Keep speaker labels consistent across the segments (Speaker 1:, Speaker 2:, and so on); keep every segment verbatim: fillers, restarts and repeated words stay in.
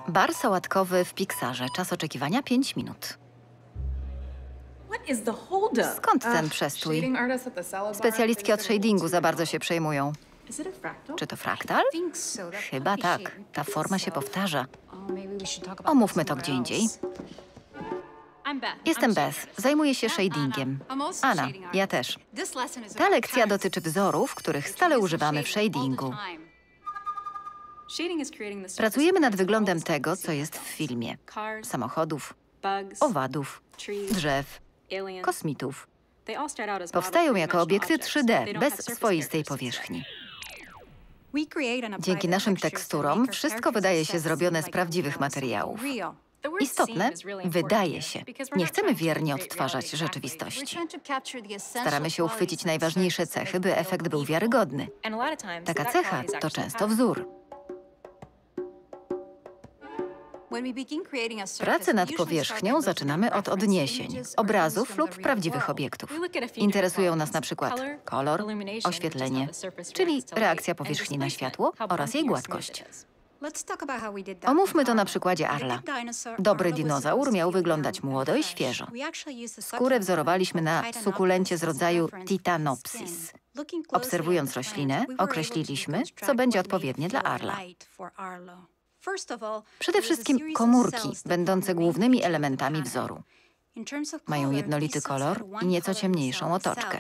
Speaker 1: Bar sałatkowy w Pixarze. Czas oczekiwania pięć minut. Skąd ten przestój? Specjalistki od shadingu za bardzo się przejmują. Czy to fraktal? Chyba tak. Ta forma się powtarza. Omówmy to gdzie indziej. Jestem Beth. Zajmuję się shadingiem. Anna, ja też. Ta lekcja dotyczy wzorów, których stale używamy w shadingu. Pracujemy nad wyglądem tego, co jest w filmie. Samochodów, owadów, drzew, kosmitów. Powstają jako obiekty trzy D, bez swoistej powierzchni. Dzięki naszym teksturom wszystko wydaje się zrobione z prawdziwych materiałów. Istotne, wydaje się. Nie chcemy wiernie odtwarzać rzeczywistości. Staramy się uchwycić najważniejsze cechy, by efekt był wiarygodny. Taka cecha to często wzór. Pracę nad powierzchnią zaczynamy od odniesień, obrazów lub prawdziwych obiektów. Interesują nas na przykład kolor, oświetlenie, czyli reakcja powierzchni na światło oraz jej gładkość. Omówmy to na przykładzie Arla. Dobry dinozaur miał wyglądać młodo i świeżo. Skórę wzorowaliśmy na sukulencie z rodzaju Titanopsis. Obserwując roślinę, określiliśmy, co będzie odpowiednie dla Arla. Przede wszystkim komórki, będące głównymi elementami wzoru. Mają jednolity kolor i nieco ciemniejszą otoczkę.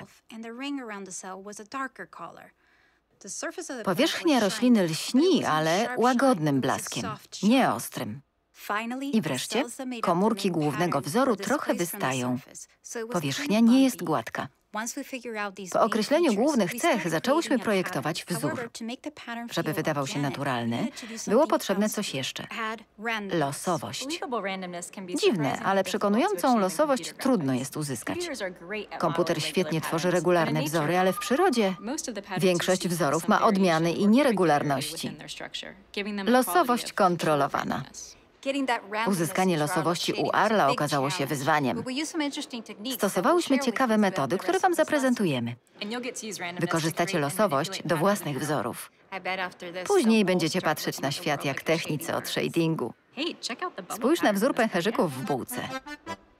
Speaker 1: Powierzchnia rośliny lśni, ale łagodnym blaskiem, nie ostrym. I wreszcie komórki głównego wzoru trochę wystają. Powierzchnia nie jest gładka. Po określeniu głównych cech zaczęłyśmy projektować wzór. Żeby wydawał się naturalny, było potrzebne coś jeszcze. Losowość. Dziwne, ale przekonującą losowość trudno jest uzyskać. Komputer świetnie tworzy regularne wzory, ale w przyrodzie większość wzorów ma odmiany i nieregularności. Losowość kontrolowana. Uzyskanie losowości u Arla okazało się wyzwaniem. Stosowałyśmy ciekawe metody, które wam zaprezentujemy. Wykorzystacie losowość do własnych wzorów. Później będziecie patrzeć na świat jak technicy od shadingu. Spójrz na wzór pęcherzyków w bułce.